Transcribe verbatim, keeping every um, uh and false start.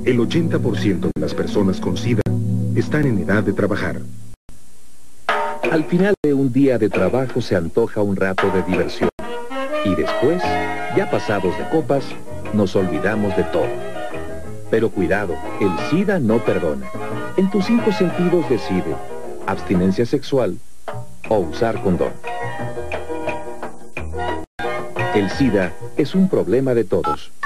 El ochenta por ciento de las personas con SIDA están en edad de trabajar. Al final de un día de trabajo se antoja un rato de diversión. Y después, ya pasados de copas, nos olvidamos de todo. Pero cuidado, el SIDA no perdona. En tus cinco sentidos decide abstinencia sexual o usar condón. El SIDA es un problema de todos.